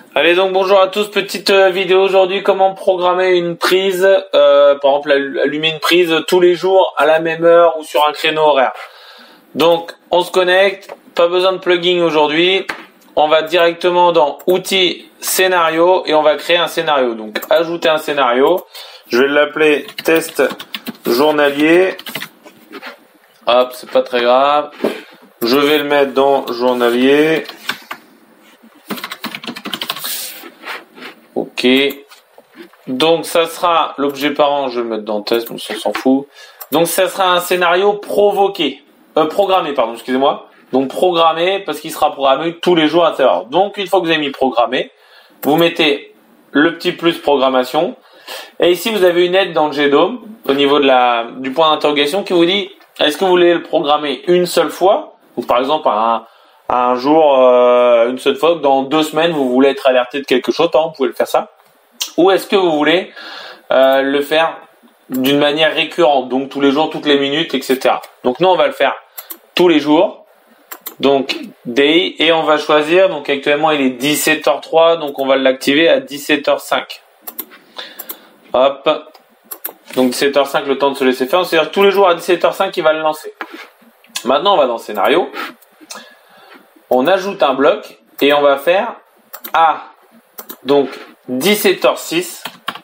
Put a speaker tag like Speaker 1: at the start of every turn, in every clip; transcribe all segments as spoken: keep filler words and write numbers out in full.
Speaker 1: Allez donc bonjour à tous, petite euh, vidéo aujourd'hui, comment programmer une prise, euh, par exemple allumer une prise tous les jours à la même heure ou sur un créneau horaire. Donc on se connecte, pas besoin de plugin aujourd'hui, on va directement dans outils scénario et on va créer un scénario. Donc ajouter un scénario, je vais l'appeler test journalier, hop c'est pas très grave, je vais le mettre dans journalier. Ok, donc ça sera l'objet parent, je vais le mettre dans test, mais on s'en fout. Donc ça sera un scénario provoqué, euh, programmé, pardon, excusez-moi. Donc programmé parce qu'il sera programmé tous les jours à telle heure. Donc une fois que vous avez mis programmé, vous mettez le petit plus programmation. Et ici vous avez une aide dans le G D O M au niveau de la du point d'interrogation qui vous dit est-ce que vous voulez le programmer une seule fois, donc par exemple à un un jour, euh, une seule fois, que dans deux semaines, vous voulez être alerté de quelque chose, par exemple, vous pouvez le faire ça. Ou est-ce que vous voulez euh, le faire d'une manière récurrente, donc tous les jours, toutes les minutes, et cetera. Donc nous, on va le faire tous les jours, donc day, et on va choisir, donc actuellement, il est dix-sept heures trois, donc on va l'activer à dix-sept heures cinq. Hop, donc dix-sept heures cinq, le temps de se laisser faire, c'est-à-dire tous les jours à dix-sept heures cinq, il va le lancer. Maintenant, on va dans scénario. On ajoute un bloc et on va faire à donc dix-sept heures six,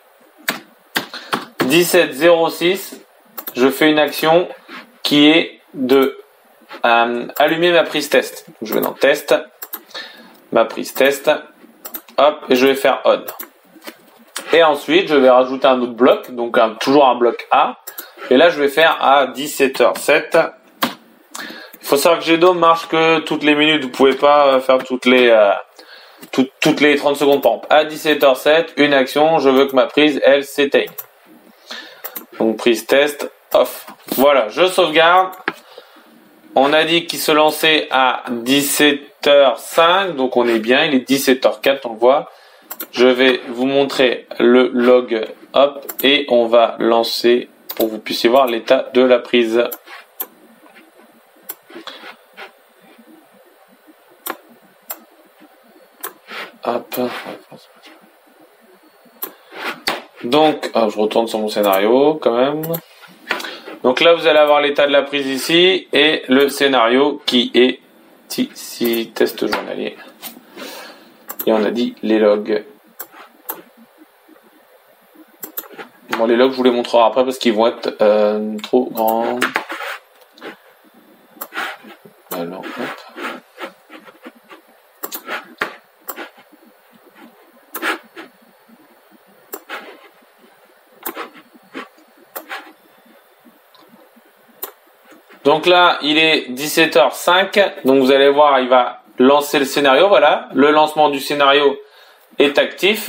Speaker 1: dix-sept heures zéro six, je fais une action qui est de euh, allumer ma prise test. Je vais dans test, ma prise test, hop, et je vais faire on. Et ensuite, je vais rajouter un autre bloc, donc un, toujours un bloc A, et là je vais faire à dix-sept heures sept. Il faut savoir que G D O M marche que toutes les minutes, vous pouvez pas faire toutes les euh, tout, toutes les trente secondes par exemple. À dix-sept heures sept, une action, je veux que ma prise elle s'éteigne. Donc prise test off. Voilà, je sauvegarde. On a dit qu'il se lançait à dix-sept heures cinq, donc on est bien, il est dix-sept heures quatre, on le voit. Je vais vous montrer le log hop et on va lancer pour que vous puissiez voir l'état de la prise. Hop. Donc, oh, je retourne sur mon scénario quand même. Donc là, vous allez avoir l'état de la prise ici et le scénario qui est ici, test journalier. Et on a dit les logs. Bon, les logs, je vous les montrerai après parce qu'ils vont être euh, trop grands. Alors, hop. Donc là, il est dix-sept heures cinq, donc vous allez voir, il va lancer le scénario, voilà, le lancement du scénario est actif.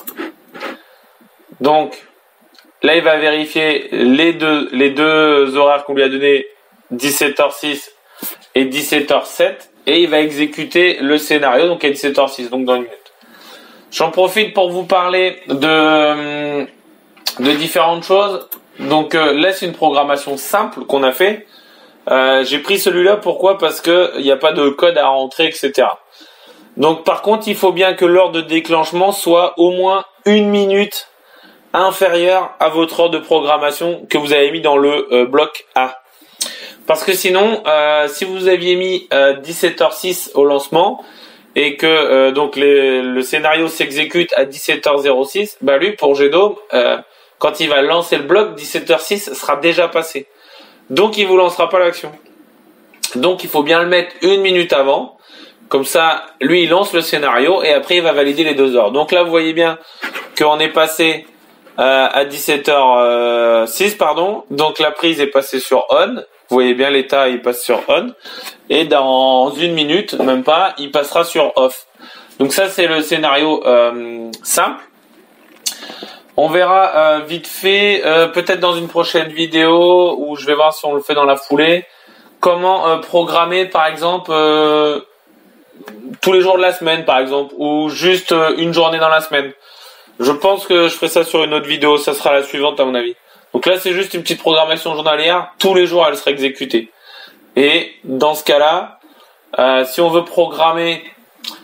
Speaker 1: Donc là, il va vérifier les deux, les deux horaires qu'on lui a donnés, dix-sept heures six et dix-sept heures sept, et il va exécuter le scénario, donc à dix-sept heures six, donc dans une minute. J'en profite pour vous parler de, de différentes choses. Donc euh, là, c'est une programmation simple qu'on a fait. Euh, j'ai pris celui-là, pourquoi? Parce que il n'y a pas de code à rentrer, et cetera. Donc par contre, il faut bien que l'heure de déclenchement soit au moins une minute inférieure à votre heure de programmation que vous avez mis dans le euh, bloc A. Parce que sinon, euh, si vous aviez mis euh, dix-sept heures six au lancement et que euh, donc les, le scénario s'exécute à dix-sept heures zéro six, bah lui pour G D O M, euh, quand il va lancer le bloc, dix-sept heures six sera déjà passé. Donc il vous lancera pas l'action. Donc il faut bien le mettre une minute avant. Comme ça, lui il lance le scénario et après il va valider les deux heures. Donc là vous voyez bien qu'on est passé euh, à dix-sept heures six, pardon. Donc la prise est passée sur on. Vous voyez bien l'état il passe sur on. Et dans une minute, même pas, il passera sur off. Donc ça c'est le scénario euh, simple. On verra euh, vite fait, euh, peut-être dans une prochaine vidéo, où je vais voir si on le fait dans la foulée, comment euh, programmer par exemple euh, tous les jours de la semaine par exemple, ou juste euh, une journée dans la semaine. Je pense que je ferai ça sur une autre vidéo, ça sera la suivante à mon avis. Donc là c'est juste une petite programmation journalière, tous les jours elle sera exécutée. Et dans ce cas-là, euh, si on veut programmer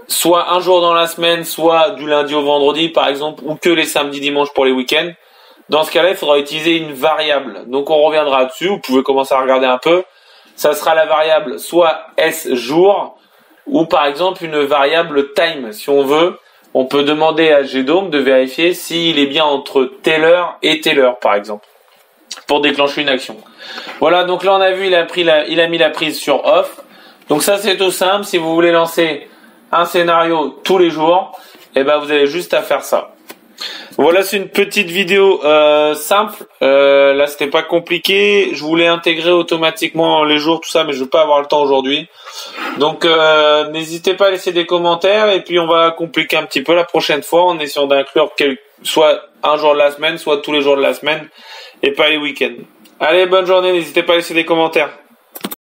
Speaker 1: soit un jour dans la semaine, soit du lundi au vendredi par exemple, ou que les samedis dimanches pour les week-ends. Dans ce cas-là, il faudra utiliser une variable. Donc on reviendra dessus, vous pouvez commencer à regarder un peu. Ça sera la variable soit S jour, ou par exemple une variable time. Si on veut, on peut demander à GDOM de vérifier s'il est bien entre telle heure et telle heure par exemple, pour déclencher une action. Voilà, donc là on a vu, il a pris la, il a mis la prise sur off. Donc ça c'est tout simple, si vous voulez lancer un scénario tous les jours, et eh ben vous avez juste à faire ça. Voilà, c'est une petite vidéo euh, simple. Euh, là, c'était pas compliqué. Je voulais intégrer automatiquement les jours, tout ça, mais je vais pas avoir le temps aujourd'hui. Donc, euh, n'hésitez pas à laisser des commentaires et puis on va compliquer un petit peu la prochaine fois en essayant d'inclure quel... soit un jour de la semaine, soit tous les jours de la semaine et pas les week-ends. Allez, bonne journée. N'hésitez pas à laisser des commentaires.